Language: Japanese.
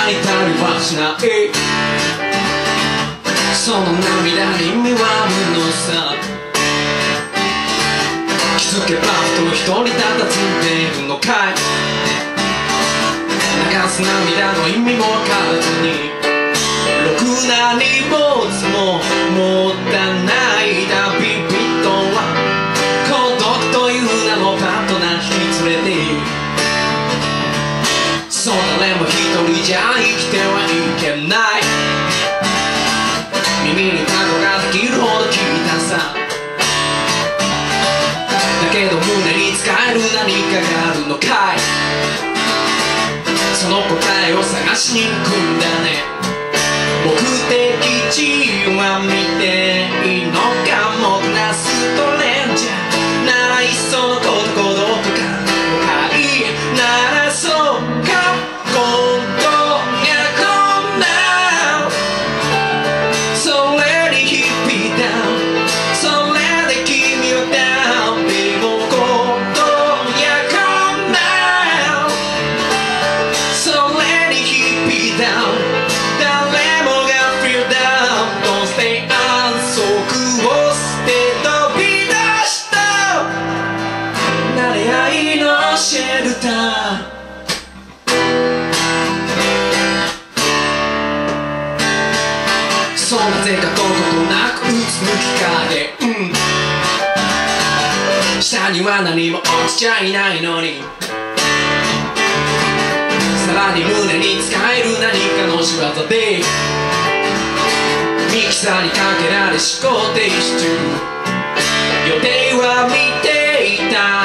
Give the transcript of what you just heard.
泣いたりはしない。その涙に意味はあるのさ。気づけばふと一人たたずんでいるのかい。流す涙の意味も分からずに、ろくな荷物も持たない旅人は孤独という名のパートナー引き連れている。そう誰も一人じゃ生きてはいけない。耳にタコができるほど聞いたさ。だけど胸に使える何かがあるのかい。その答えを探しに行くんだね。目的地は見ていいのかもな。ストレンジャーないその孤独とか誤解ならそうか。今度がこんなそれに日々ダウン、それで君はダウン。でも今度やこんなそれに日々ダウン。誰もが feel down Don't stay on 束を捨て飛び出した慣れ合いのシェルター。そうなぜかどことなくうつむき風、下には何も落ちちゃいないのに、さらに胸に使える何かの仕業でミキサーにかけられ思考停止中。予定は見ていた